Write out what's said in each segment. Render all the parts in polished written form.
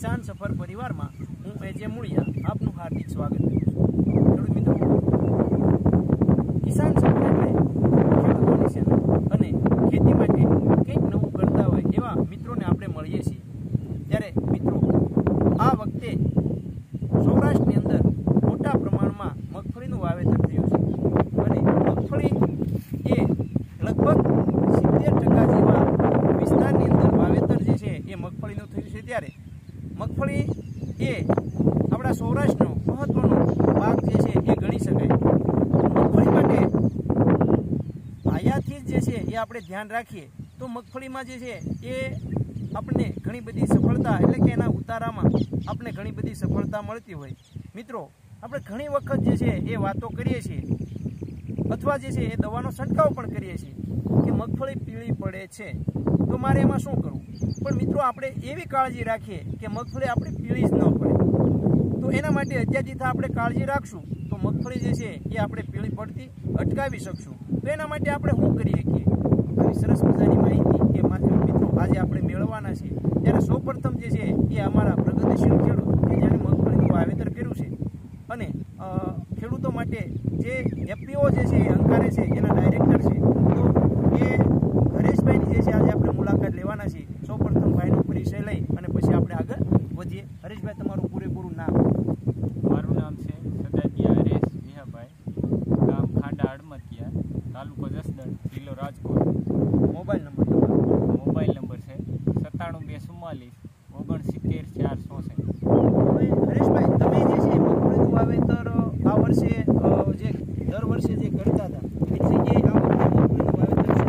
કિસાન સફર પરિવારમાં હું એજે મૂળિયા આપનું હાર્દિક સ્વાગત કરું છું। ખેડૂત મિત્રો, કિસાન સફર એટલે ખેડૂતોની ચેનલ અને ખેતી માટે કંઈક નવું કરતા હોય એવા મિત્રોને આપણે મળીએ છીએ। ત્યારે મિત્રો, આ વખતે સૌરાષ્ટ્રની અંદર મોટા પ્રમાણમાં મગફળીનું વાવેતર થયું છે અને મગફળી એ લગભગ 70% જેવા વિસ્તારની અંદર વાવેતર જે છે એ મગફળીનું થયું છે। ત્યારે મગફળી એ આપણા સૌરાષ્ટ્રનો મહત્વનો પાક જે છે એ ગણી શકાય। મગફળી માટે આયાથી જે છે એ આપણે ધ્યાન રાખીએ તો મગફળીમાં જે છે એ આપણને ઘણી બધી સફળતા એટલે કે એના ઉતારામાં આપણે ઘણી બધી સફળતા મળતી હોય। મિત્રો, આપણે ઘણી વખત જે છે એ વાતો કરીએ છીએ અથવા જે છે એ દવાનો છંટકાવ પણ કરીએ છીએ કે મગફળી પીળી પડે છે તો મારે એમાં શું કરવું, પણ મિત્રો આપણે એવી કાળજી રાખીએ કે મગફળી આપણી પીળી જ ન પડે। તો એના માટે અત્યારથી આપણે કાળજી રાખશું તો મગફળી જે છે એ આપણે પીળી પડતી અટકાવી શકશું। તો એના માટે આપણે શું કરીએ કે આવી સરસ મજાની માહિતી કે મિત્રો આજે આપણે મેળવવાના છીએ। ત્યારે સૌપ્રથમ જે છે એ અમારા પ્રગતિશીલ ખેડૂત કે જેણે મગફળીનું વાવેતર કર્યું છે અને ખેડૂતો માટે જે એફપીઓ જે છે એ અંકારે છે એના ડાયરેક્ટર છે, તો એ હરેશભાઈની જે છે આજે આપણે મુલાકાત લેવાના છીએ। સૌપ્રથમ ભાઈનો પરિચય લઈ અને પછી આપણે આગળ વધીએ। હરેશભાઈ, તમારું પૂરેપૂરું નામ? મારું નામ છે સદાતિયા હરેશ વિહાભાઈ, ગામ ખાંડા હડમતિયા, તાલુકો જસદણ, જિલ્લો રાજકોટ। મોબાઈલ નંબર તમારો? મોબાઈલ નંબર છે 97 244 69 464। હવે હરેશભાઈ, તમે જે છે મગફળીનું વાવેતર આ વર્ષે જે દર વર્ષે જે કરતા હતા એની જગ્યાએ આ વખતે મગફળીનું વાવેતર છે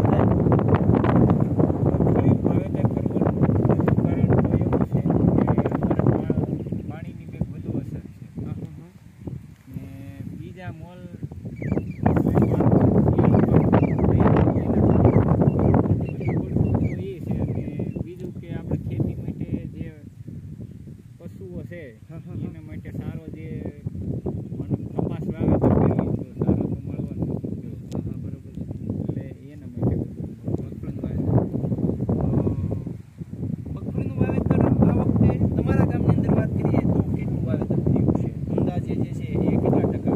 પાણીની બે વધુ અસર છે ને બીજા મોલ બીજું કે આપણે ખેતી માટે જે પશુઓ છે એના માટે સારો જે કપાસ વાવેતર કરીએ તો સારો તો મળવાનો બરોબર છે, એટલે એના માટે મગફળીનું વાવેતર આ વખતે તમારા ગામની અંદર વાત કરીએ તો કેટલું વાવેતર થયું છે? અંદાજે જે છે એ કેટલા ટકા?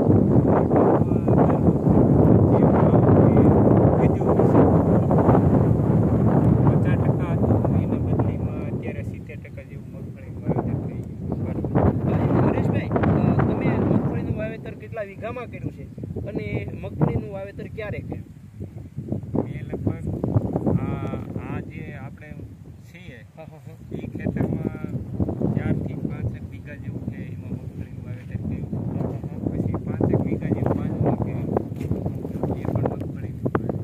50% જેવું મગફળીનું વાવેતર થઈ ગયું। હરેશભાઈ, તમે મગફળીનું વાવેતર કેટલા વીઘામાં કર્યું છે અને મગફળીનું વાવેતર ક્યારે કર્યું? એ લગભગ આ જે આપણે છીએ એ ખેતરમાં 4 થી 5 વીઘા જેવું છે, એમાં મગફળીનું વાવેતર કર્યું। પછી 5 વીઘા જેવું બાજુમાં કર્યું, એ પણ મગફળીનું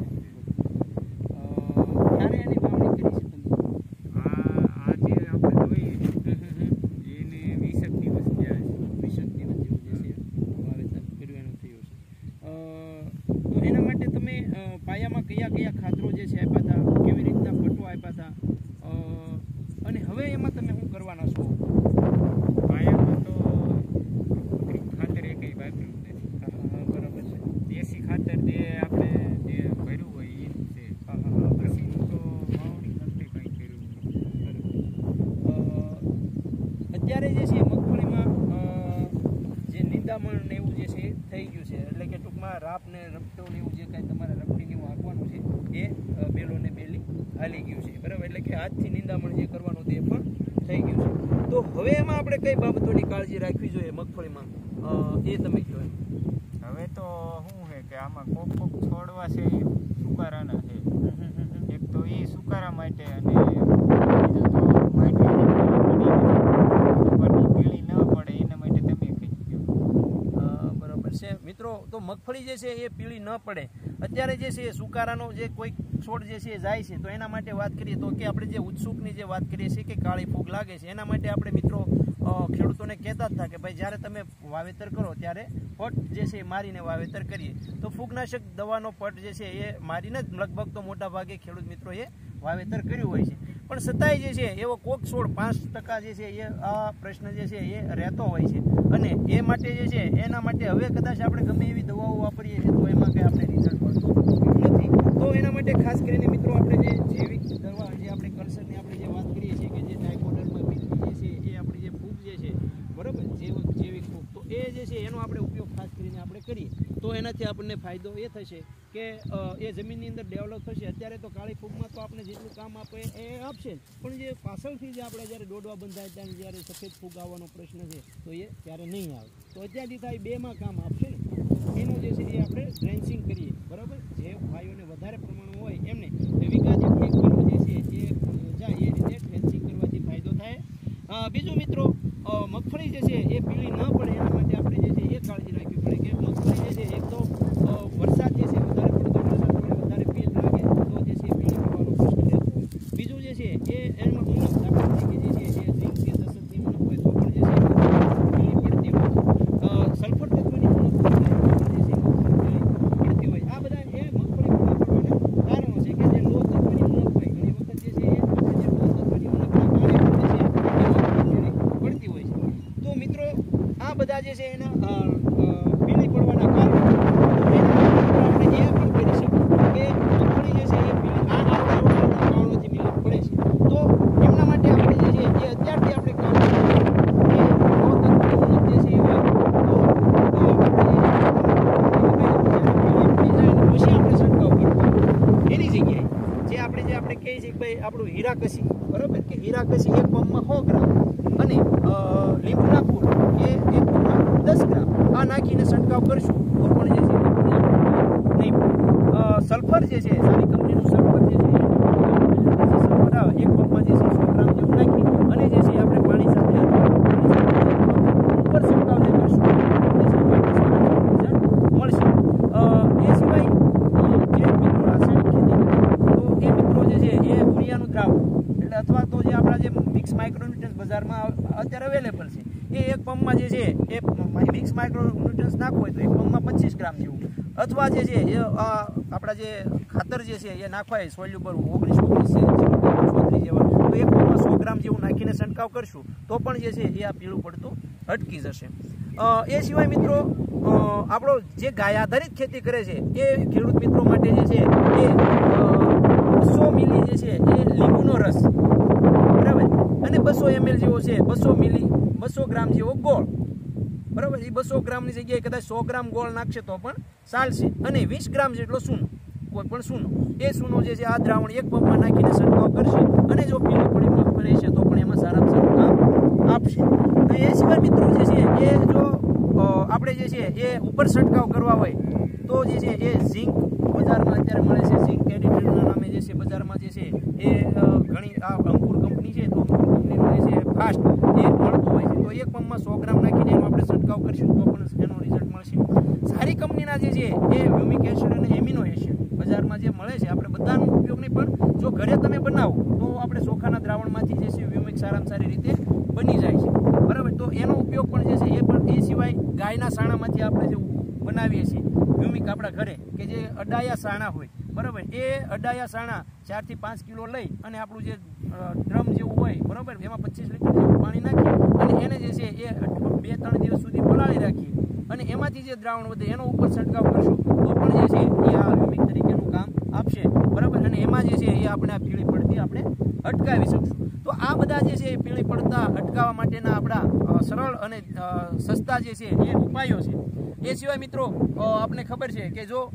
ક્યારે એની વાવણી કરી છે તમે? આ જે આપણે જોઈએ એને 20 દિવસ થયા છે। 20 દિવસ જેવું જે છે વાવેતર કર્યું એનું થયું છે। તો એના માટે તમે પાયામાં કયા કયા ખાતરો જે છે આપ્યા હતા, કેવી રીતના પટો આપ્યા હતા અને હવે એમાં તમે શું કરવાના છો? પાયામાં તો કૃત્રિમ ખાતર એકય વાપર્યું નથી। બરાબર છે। દેશી ખાતર જે આપણે જે ભર્યું હોય એનું છે। પછીનું તો વાવણી નથી કંઈ કર્યું નથી। અત્યારે જે છે મગફળીમાં જે નિંદામણ ને એવું જે છે થઈ ગયું છે, એટલે કે ટૂંકમાં રાપ ને રપટો ને એવું જે કાંઈ તમારે રપટી ને એવું હાંકવાનું છે એ બેલો ને બેલી હાલી ગયું છે, બરાબર? એટલે કે હાથથી નિંદામણ જે કરવાનું તે પણ થઈ ગયું છે। તો હવે એમાં આપણે કઈ બાબતોની કાળજી રાખવી જોઈએ મગફળીમાં, એ તમે કહો એમ? હવે તો શું છે કે આમાં કોક છોડવા છે એ સુકારાના છે। એક તો એ સુકારા માટે અને બીજું તો માટી પીળી ન પડે એના માટે તમે કંઈક કહો। બરાબર છે મિત્રો, તો મગફળી જે છે એ પીળી ન પડે, અત્યારે જે છે એ સુકારાનો જે કોઈ છોડ જે છે એ જાય છે તો એના માટે વાત કરીએ તો કે આપણે જે ઉત્સુકની જે વાત કરીએ છીએ કે કાળી ફૂગ લાગે છે, એના માટે આપણે મિત્રો ખેડૂતોને કહેતા જ હતા કે ભાઈ જ્યારે તમે વાવેતર કરો ત્યારે પટ જે છે એ મારીને વાવેતર કરીએ। તો ફૂગનાશક દવાનો પટ જે છે એ મારીને જ લગભગ તો મોટા ભાગે ખેડૂત મિત્રોએ વાવેતર કર્યું હોય છે, પણ છતાંય જે છે એવો કોક છોડ 5% જે છે એ આ પ્રશ્ન જે છે એ રહેતો હોય છે અને એ માટે જે છે એના માટે હવે કદાચ આપણે ગમે એવી દવાઓ વાપરીએ છીએ તો એમાં કંઈ આપણે રિઝલ્ટ મળતું નથી। તો એના માટે ખાસ કરીને મિત્રો આપણે જે જૈવિક દવા જે આપણે કલ્ચરની આપણે જે વાત કરીએ છીએ કે જે ડાયકોડર્મા બીજની જે એનાથી આપણને ફાયદો એ થશે કે એ જમીનની અંદર ડેવલપ થશે. અત્યારે તો કાળી ફૂગમાં તો આપણે જેટલું કામ આપે એ આપશે પણ જે પાછળથી જે આપણે જ્યારે ડોડવા બંધાય ત્યારે જ્યારે સફેદ ફૂગ આવવાનો પ્રશ્ન છે તો એ ત્યારે નહીં આવે. તો અત્યારથી થાય 2માં કામ આપશે ને. એનો જે છે એ આપણે ડ્રેન્ચિંગ કરીએ, બરાબર. જે ભાઈઓને વધારે પ્રમાણમાં હોય એમને વિઘા દીઠ 1 કિલો જે છે એ જાય એ રીતે ડ્રેન્ચિંગ કરવાથી ફાયદો થાય. બીજું મિત્રો, મગફળી જે છે એ પીળી ન પડે એના માટે આપણે જે છે એ કાળજી રાખવી પડે કે મગફળી જે છે એક તો વરસાદ જે છે વધારે પડતો વરસાદ પડે વધારે ભેજ લાગે તો જે છે પીળી પડવાનો પ્રશ્ન રહેતો હોય. બીજું જે છે એ એમાં ઉણપ દાખલા તરીકે જે છે એ ઝીંક કે તસતની ઉણપ હોય તો પણ જે છે પીળી પડતી હોય. સલ્ફર તત્વની ઉણપ હોય તો પણ જે છે પીળી પડતી હોય. આ બધા એ મગફળી પડવાના કારણો છે કે જે લો તત્વની ઉણપ હોય ઘણી વખત જે છે એ આપણે જે લો તત્વની ઉણપના કારણે જે છે પીળી પડતી હોય છે. તો મિત્રો આ બધા જે છે એના પીળી પડવાના કારણો આપણે એ પણ કરી શકીએ કે મગફળી જે છે એ પીળી આ કારણોથી પીળી પડે છે. તો એમના માટે આપણે જે છે એ અત્યારથી આપણે કામ કરવું કે લો તત્વની ઉણપ જે છે એ હોય તો પછી આપણે છંટકાવ કરવો. એની જગ્યાએ જે આપણે કહીએ છીએ કે ભાઈ આપણું હીરાકસી, બરાબર, કે હીરાકસી 1 પંપમાં 100 ગ્રામ અને લીંબુના ફૂલ એ 1 પંપમાં 10 ગ્રામ આ નાખીને છંટકાવ કરશું તો પણ જે છે નહીં. સલ્ફર જે છે સારી કંપનીનું સલ્ફર જે છે સલ્ફર આવે 1 પંપમાં જે છે 100 ગ્રામ જેવું નાખી અને જે છે આપણે પાણી સાથે ઉપર છંટકાવ જે કરશું મળશે. એ સિવાય જે મિત્રો રાસાયણિક ખેતી તો એ મિત્રો જે છે એ યુરિયાનું દ્રાવણ એટલે અથવા તો જે આપણા જે મિક્સ માઇક્રોન્યુટ્રન્સ બજારમાં અત્યારે અવેલેબલ છે એ 1 પંપમાં જે છે એ મિક્સ માઇક્રોન્યુટ્રન્સ નાખવું હોય તો 1 પંપમાં 25 ગ્રામ જેવું અથવા જે છે એ આપણા જે ખાતર જે છે એ નાખવાય સોલ્યુબલ 19-19 જેવા તો 1 પંપમાં 100 ગ્રામ જેવું નાખીને છંટકાવ કરશું તો પણ જે છે એ આ પીળું પડતું અટકી જશે. એ સિવાય મિત્રો આપણો જે ગાય આધારિત ખેતી કરે છે એ ખેડૂત મિત્રો માટે જે છે એ 200 મિલી જે છે એ લીંબુનો રસ, બરાબર, અને 200 ml જેવો છે 200 ગ્રામ જેવો ગોળ, બરાબર. એ 200 ગ્રામની જગ્યાએ કદાચ 100 ગ્રામ ગોળ નાખશે તો પણ ચાલશે અને 20 ગ્રામ જેટલો સૂનો, કોઈ પણ સૂનો, એ સૂનો જે છે આ દ્રાવણ 1 પંપમાં નાખીને છંટકાવ કરશે અને જો પીળું પડી મગફળી છે તો પણ એમાં સારામાં સારું કામ આપશે. એ સિવાય મિત્રો જે છે એ જો આપણે જે છે એ ઉપર છંટકાવ કરવા હોય તો જે છે એ ઝીંક બજારમાં અત્યારે મળે છે. ઝીંક એડિટરના નામે જે છે બજારમાં જે છે એ ઘણી આ અંકુર કંપની છે તો અંકુર કંપનીનું જે છે ફાસ્ટ એ મળતું હોય છે તો 1 પંપમાં 100 ગ્રામ નાખીને એનો આપણે છંટકાવ કરીશું તો પણ એનો રિઝલ્ટ મળશે. સારી કંપનીના જે છે એ હ્યુમિક એસિડ અને એમિનો એસિડ બજારમાં જે મળે છે આપણે બધાનો ઉપયોગ નહીં પણ જો ઘરે તમે બનાવો તો આપણે ચોખાના દ્રાવણમાંથી જે છે હ્યુમિક સારામાં સારી રીતે બની જાય છે, બરાબર. તો એનો ઉપયોગ પણ જે છે એ પણ એ સિવાય ગાયના સાણામાંથી આપણે જે બનાવીએ છીએ હ્યુમિક આપણા ઘરે કે જે અડાયા સાણા હોય, બરાબર, એ અડાયા સાણા 4 થી 5 કિલો લઈ અને આપણું જે ડ્રમ જેવું હોય, બરાબર, એમાં 25 લીટર જેવું પાણી નાખી અને એને જે છે એ 2-3 દિવસ સુધી પલાળી રાખીએ અને એમાંથી જે દ્રાવણ વધે એનો ઉપર છંટકાવ કરશું તો પણ જે છે એ આ હ્યુમિક તરીકેનું કામ આપશે, બરાબર. અને એમાં જે છે એ આપણે આ પીળી પડતી આપણે અટકાવી શકશું. તો આ બધા જે છે એ પીળી પડતા અટકાવવા માટેના આપણા સરળ અને સસ્તા જે છે એ ઉપાયો છે. એ સિવાય મિત્રો આપણે ખબર છે કે જો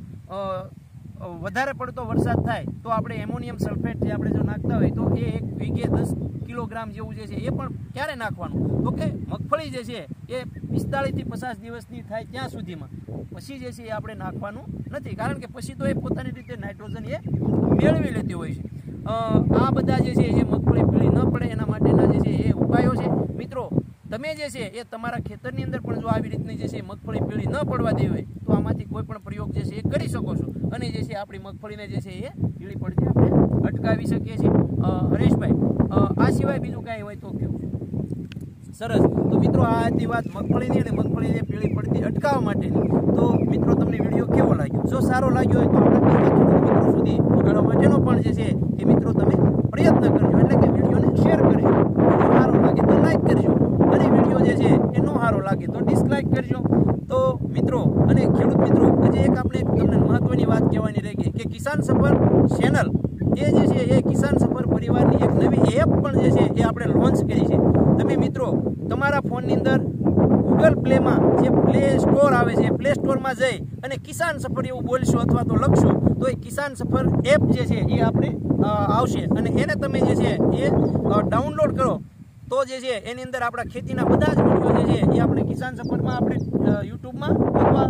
વધારે પડતો વરસાદ થાય તો આપણે એમોનિયમ સલ્ફેટ જે આપણે જો નાખતા હોય તો એ 1 વીઘે 10 કિલોગ્રામ જેવું જે છે એ પણ ક્યારે નાખવાનું તો કે મગફળી જે છે એ 45 થી 50 દિવસની થાય ત્યાં સુધીમાં, પછી જે છે એ આપણે નાખવાનું નથી કારણ કે પછી તો એ પોતાની રીતે નાઇટ્રોજન એ મેળવી લેતી હોય છે. આ બધા જે છે એ મગફળી પીળી ન પડે એના માટેના જે છે એ ઉપાયો છે. મિત્રો તમે જે છે એ તમારા ખેતરની અંદર પણ જો આવી રીતની જે છે મગફળી પીળી ન પડવા દેવી હોય તો આમાંથી કોઈ પણ પ્રયોગ જે છે એ કરી શકો છો અને જે છે આપણી મગફળીને જે છે એ પીળી પડતી આપણે અટકાવી શકીએ છીએ. હરેશભાઈ, આ સિવાય બીજું કાંઈ હોય તો કેવું? સરસ. તો મિત્રો આ હતી વાત મગફળીની અને મગફળીને પીળી પડતી અટકાવવા માટેની. તો મિત્રો તમને વિડીયો કેવો લાગ્યો? જો સારો લાગ્યો હોય તો આપણા મિત્રો સુધી પહોંચાડવા માટેનો પણ જે છે એ મિત્રો તમે પ્રયત્ન કરજો, એટલે કે વિડીયોને શેર કરજો. વિડીયો સારો લાગે તો લાઈક કરજો અને વિડીયો જે છે એ ન સારો લાગે તો ડિસલાઈક કરજો. તો મિત્રો અને ખેડૂત મિત્રો હજી એક આપણે તમને મહત્વની વાત કહેવાની રહી ગઈ કે કિસાન સફર ચેનલ એ જે છે એ કિસાન સફર પરિવારની એક નવી એપ પણ જે છે એ આપણે લોન્ચ કરી છે. તમે મિત્રો તમારા ફોનની અંદર ગૂગલ પ્લેમાં જે પ્લે સ્ટોર આવે છે પ્લે સ્ટોરમાં જઈ અને કિસાન સફર એવું બોલશો અથવા તો લખશો તો એ કિસાન સફર એપ જે છે એ આપણે આવશે અને એને તમે જે છે એ ડાઉનલોડ કરો તો જે છે એની અંદર આપણા ખેતીના બધા જ વિડીયો જે છે એ આપણે કિસાન સફરમાં આપણે યુટ્યુબમાં અથવા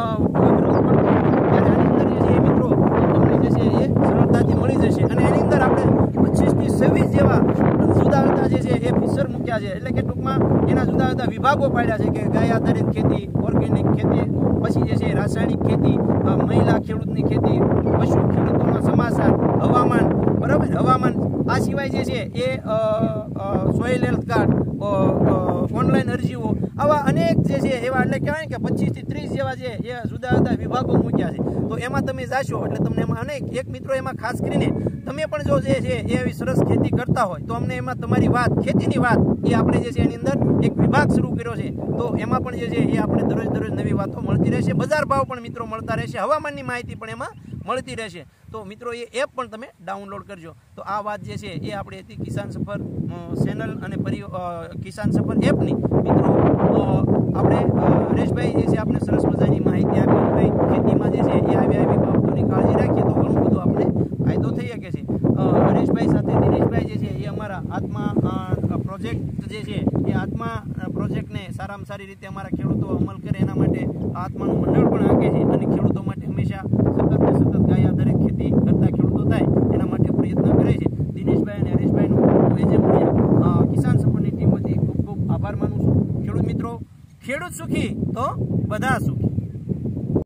આની અંદર જે છે એ મિત્રો તમને જે છે એ સરળતાથી મળી જશે અને એની અંદર આપણે 25 થી 26 જેવા જુદા જુદા જે છે એ ફીચર મૂક્યા છે એટલે કે ટૂંકમાં એના જુદા જુદા વિભાગો પાડ્યા છે કે ગાય આધારિત ખેતી, ઓર્ગેનિક ખેતી, પછી જે છે રાસાયણિક ખેતી, મહિલા ખેડૂતની ખેતી, પશુ ખેડૂતોના સમાચાર, હવામાન, બરાબર, હવામાન, આ સિવાય જે છે એ સોઇલ હેલ્થ કાર્ડ, ઓનલાઈન અરજીઓ, આવા અનેક જે છે એવા એટલે કહેવાય કે 25 થી 30 જેવા છે એ જુદા જુદા વિભાગો મૂક્યા છે. તો એમાં તમે જાશો એટલે તમને એમાં અનેક એક મિત્રો એમાં ખાસ કરીને તમે પણ જો જે છે એ એવી સરસ ખેતી કરતા હોય તો અમને એમાં તમારી વાત, ખેતીની વાત એ આપણે જે છે એની અંદર એક વિભાગ શરૂ કર્યો છે. તો એમાં પણ જે છે એ આપણે દરરોજ નવી વાતો મળતી રહેશે, બજાર ભાવ પણ મિત્રો મળતા રહેશે, હવામાનની માહિતી પણ એમાં મળતી રહેશે. તો મિત્રો એ એપ પણ તમે ડાઉનલોડ કરજો. તો આ વાત જે છે એ આપણે હતી કિસાન સફર ચેનલ અને કિસાન સફર એપની. મિત્રો આપણે હરેશભાઈ જે છે આપણે સરસ મજાની માહિતી આપી ભાઈ ખેતીમાં જે છે એ આવી બાબતોની કાળજી રાખીએ તો ઘણું બધું આપણે ફાયદો થઈ શકે છે. હરેશભાઈ સાથે દિનેશભાઈ જે છે એ અમારા આત્મા પ્રોજેક્ટ જે છે એ આત્મા પ્રોજેક્ટને સારામાં સારી રીતે અમારા ખેડૂતો અમલ કરે એના માટે આત્માનું મંડળ પણ આંકે છે અને ખેડૂતો માટે હંમેશા સતત ગાય આધારિત ખેતી કરતા ખેડૂતો થાય એના માટે પ્રયત્ન કરે છે. દિનેશભાઈ અને હરેશભાઈનો હું એજે કિસાન સફરની ટીમ વતી ખૂબ ખૂબ આભાર માનું છું. ખેડૂત મિત્રો, ખેડૂત સુખી તો બધા સુખી.